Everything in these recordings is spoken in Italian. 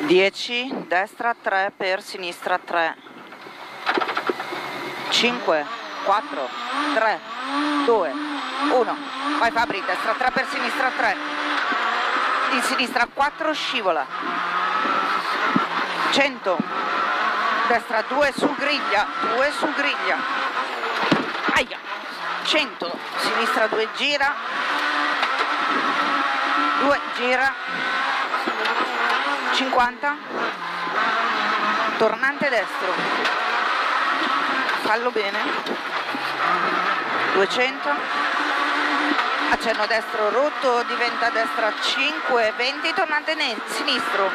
10, destra 3 per sinistra 3, 5, 4, 3, 2, 1, vai Fabri, destra 3 per sinistra 3, in sinistra 4, scivola, 100, destra 2 su griglia, 2 su griglia, aia, 100, sinistra 2 gira, 2 gira, 50, tornante destro, fallo bene, 200, accenno destro rotto, diventa destra 5, 20, tornante sinistro,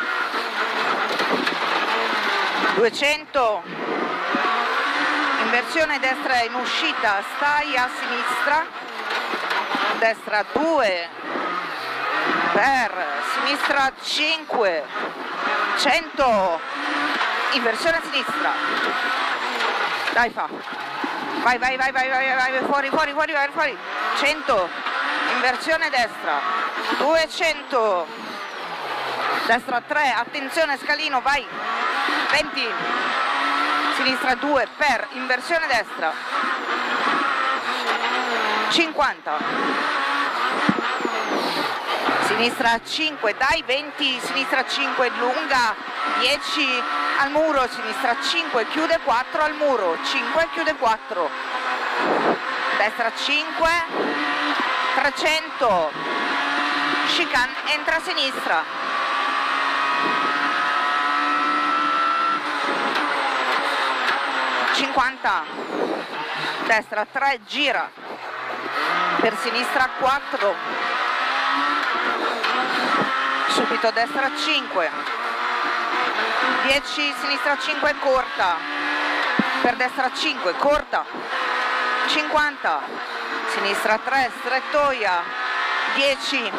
200, inversione destra in uscita, stai a sinistra, destra 2, per sinistra 5, 100, inversione a sinistra, dai fa, vai, fuori, 100, inversione destra, 200, destra 3, attenzione scalino, vai, 20, sinistra 2 per inversione destra, 50, sinistra 5, dai 20, sinistra 5 lunga, 10 al muro, sinistra 5, chiude 4 al muro, 5, chiude 4, destra 5, 300, chicane, entra a sinistra, 50, destra 3, gira, per sinistra 4, subito destra 5, 10, sinistra 5 corta, per destra 5 corta, 50, sinistra 3 strettoia, 10,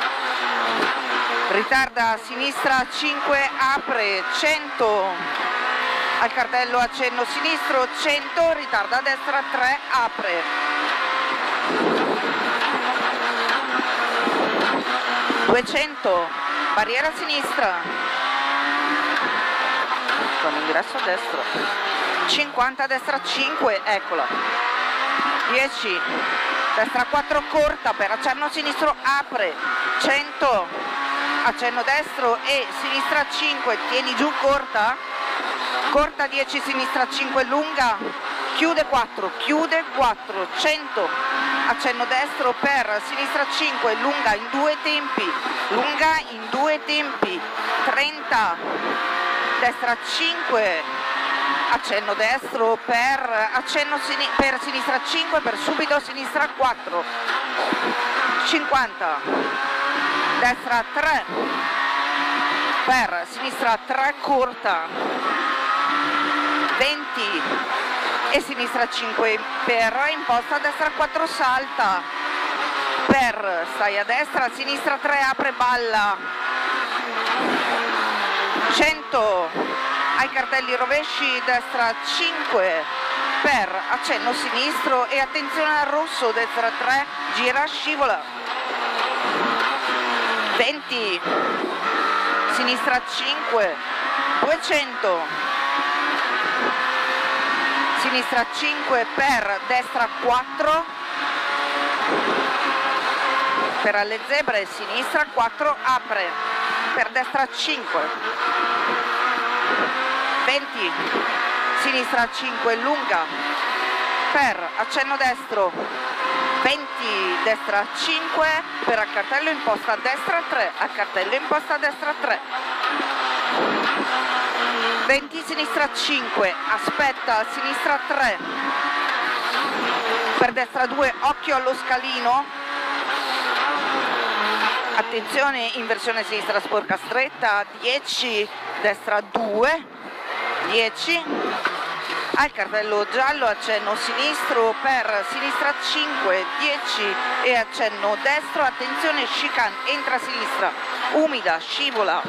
ritarda sinistra 5 apre, 100, al cartello accenno sinistro 100, ritarda a destra 3 apre, 200, barriera a sinistra, con ingresso a destra, 50, destra 5, eccola, 10, destra 4 corta, per accenno sinistro apre, 100, accenno destro e sinistra 5, tieni giù corta, corta 10, sinistra 5 lunga, chiude 4, 100, accenno destro per sinistra 5, lunga in 2 tempi, 30, destra 5, accenno destro per accenno per sinistra 5, per subito sinistra 4, 50, destra 3, per sinistra 3 corta, 20 e sinistra 5 per imposta, destra 4 salta, per stai a destra, sinistra 3 apre balla, 100, ai cartelli rovesci, destra 5 per accenno sinistro e attenzione al rosso, destra 3 gira scivola, 20, sinistra 5, 200, sinistra 5 per destra 4, per alle zebre, sinistra 4 apre, per destra 5, 20, sinistra 5 lunga, per accenno destro, 20, destra 5, per a cartello imposta destra 3, a cartello imposta destra 3, 20, sinistra 5, aspetta, sinistra 3, per destra 2, occhio allo scalino, attenzione, inversione sinistra sporca stretta, 10, destra 2, 10, al cartello giallo, accenno sinistro, per sinistra 5, 10 e accenno destro, attenzione, chicane, entra a sinistra, umida, scivola,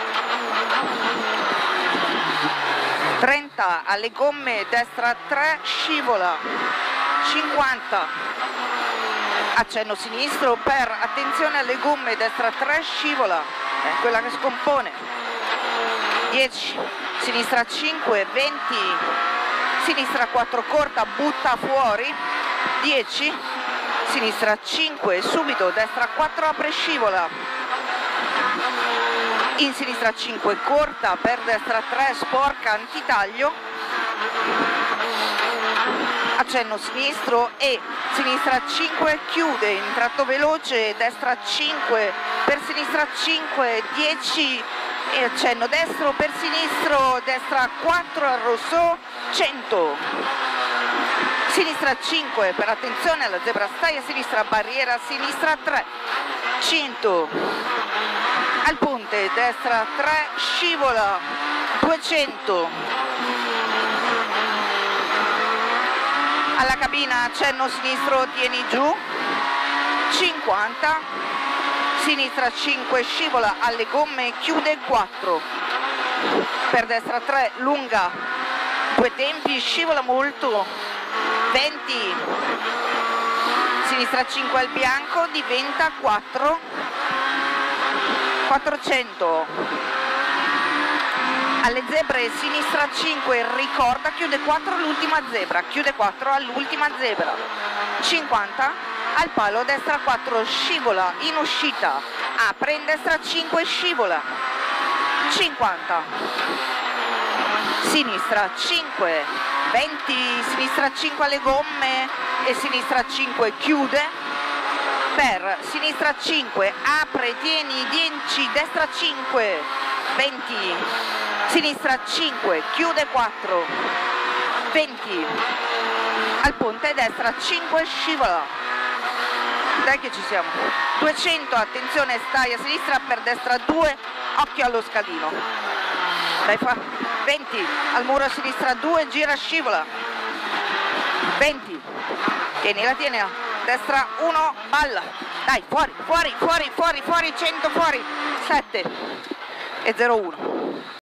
30, alle gomme, destra 3, scivola, 50, accenno sinistro, per attenzione alle gomme, destra 3, scivola, è quella che scompone, 10, sinistra 5, 20, sinistra 4 corta, butta fuori, 10, sinistra 5, subito, destra 4, apre, scivola, in sinistra 5 corta, per destra 3, sporca, antitaglio, accenno sinistro e sinistra 5, chiude in tratto veloce, destra 5, per sinistra 5, 10 e accenno destro, per sinistro, destra 4, arrosso, 100, sinistra 5, per attenzione alla zebra stai a sinistra, barriera sinistra 3, 100, al ponte, destra 3, scivola, 200, alla cabina, accenno sinistro, tieni giù, 50, sinistra 5, scivola alle gomme, chiude 4, per destra 3, lunga, 2 tempi, scivola molto, 20, sinistra 5 al bianco, diventa 4, 400, alle zebre sinistra 5, ricorda, chiude 4 l'ultima zebra, chiude 4 all'ultima zebra, 50, al palo destra 4, scivola, in uscita, apre in destra 5, scivola, 50, sinistra 5, 20, sinistra 5 alle gomme e sinistra 5 chiude, per sinistra 5, apre, tieni, 10, destra 5, 20, sinistra 5, chiude 4, 20, al ponte destra 5, scivola, dai che ci siamo, 200, attenzione, stai a sinistra, per destra 2, occhio allo scalino, dai fa, 20, al muro a sinistra 2, gira, scivola, 20, tienila, destra 1, balla, dai, fuori, 100 fuori, e 0-1.